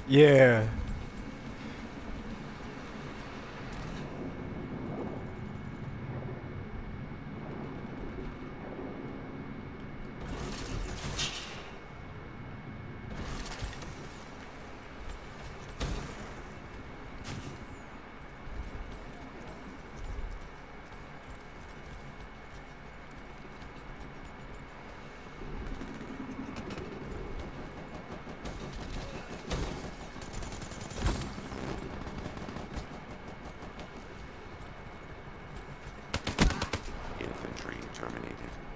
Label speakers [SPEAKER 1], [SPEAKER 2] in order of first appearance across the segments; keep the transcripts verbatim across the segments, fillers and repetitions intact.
[SPEAKER 1] Yeah.
[SPEAKER 2] Infantry terminated.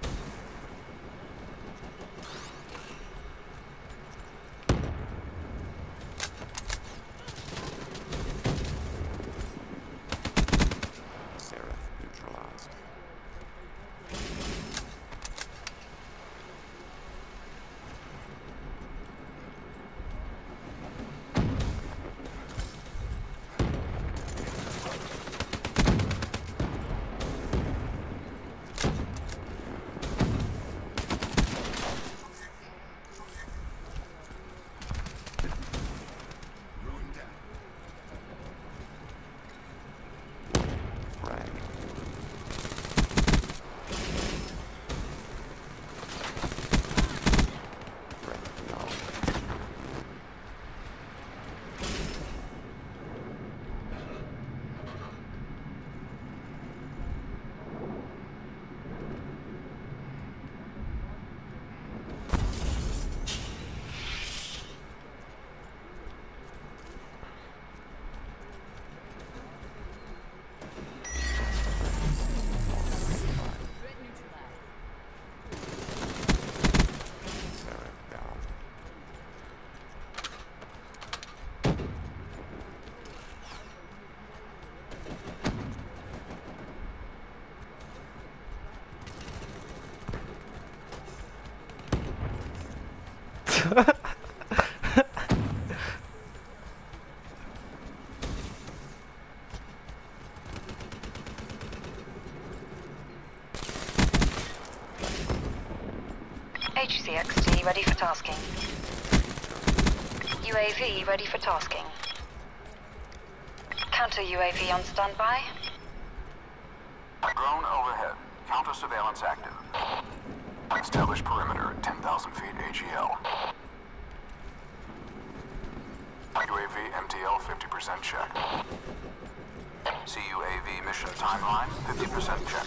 [SPEAKER 2] Seraph neutralized. Frag. Threat null. Seraph down.
[SPEAKER 3] H C X T ready for tasking. U A V ready for tasking. Counter U A V on standby.
[SPEAKER 4] Drone overhead. Counter surveillance active. Establish perimeter at ten thousand feet A G L. U A V M T L fifty percent check. C U A V mission timeline fifty percent check.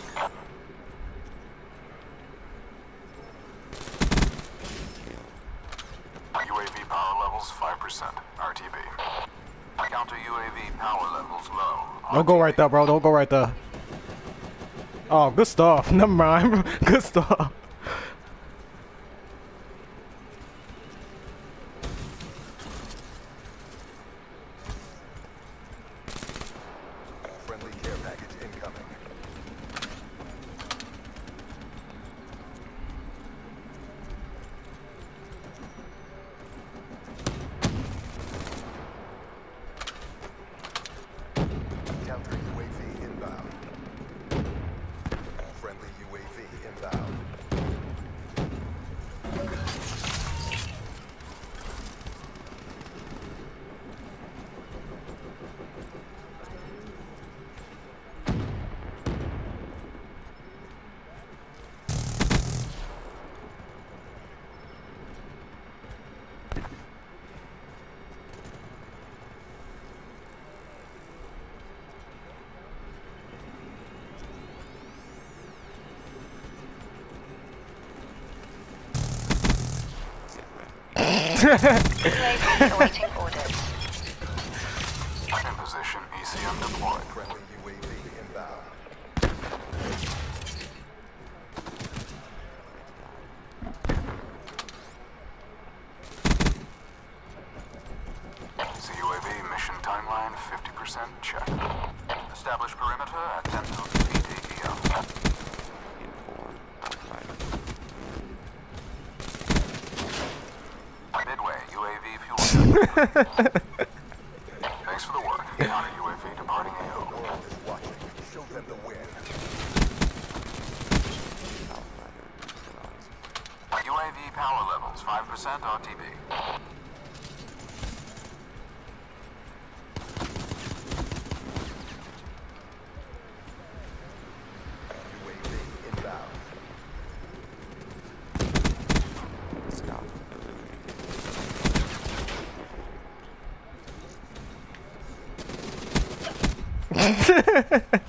[SPEAKER 4] U A V power levels five percent. R T B. Counter U A V power levels low.
[SPEAKER 1] Don't go right there, bro. Don't go right there. Oh, good stuff. Never mind. Good stuff.
[SPEAKER 4] Friendly care package incoming. Counter U A V inbound. Friendly U A V inbound.
[SPEAKER 3] U A V awaiting orders.
[SPEAKER 4] In position, E C M deployed. Friendly U A V inbound. C U A V mission timeline fifty percent check. Establish perimeter at ten thousand feet A G L.
[SPEAKER 2] Inform outrider.
[SPEAKER 4] Midway, U A V fuel. Thanks for the work. Counter U A V departing A O. The world is watching. Show them the win.
[SPEAKER 2] Outrider neutralized.
[SPEAKER 4] U A V power levels five percent R T B.
[SPEAKER 1] Alpha.